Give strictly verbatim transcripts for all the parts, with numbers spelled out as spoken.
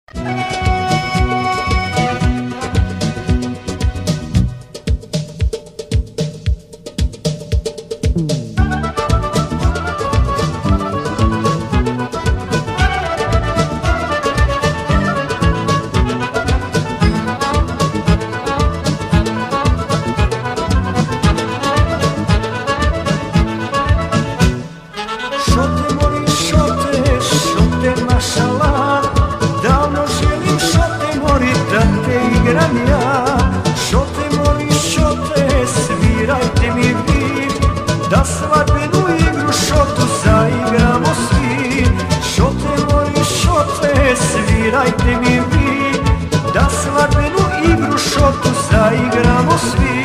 Da svadbenu igru šotu zaigramo svi. Šote moji šote, svirajte mi vi. Da svadbenu igru šotu zaigramo svi.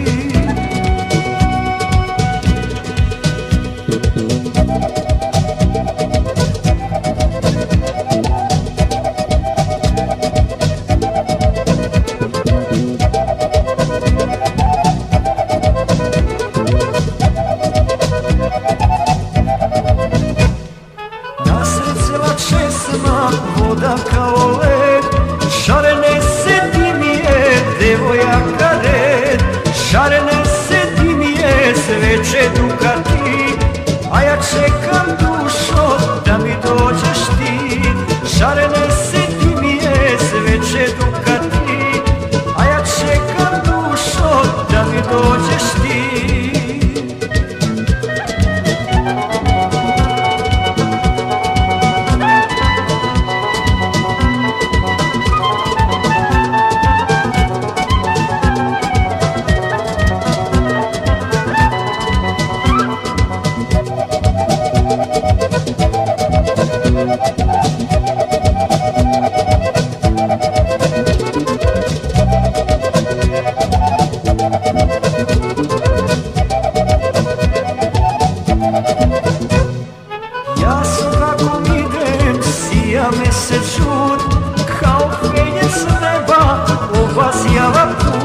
Česma, voda kao led, šarene se dimije, devojaka red. Šarene se dimije, sveće Dukati, a ja čekam dušo da mi dođeš ti. Šarene se dimije, sveće Dukati, a ja čekam dušo da mi dođeš ti. Ja sam kako idem, sija mesec žut, kao fenje s neba obasjava put.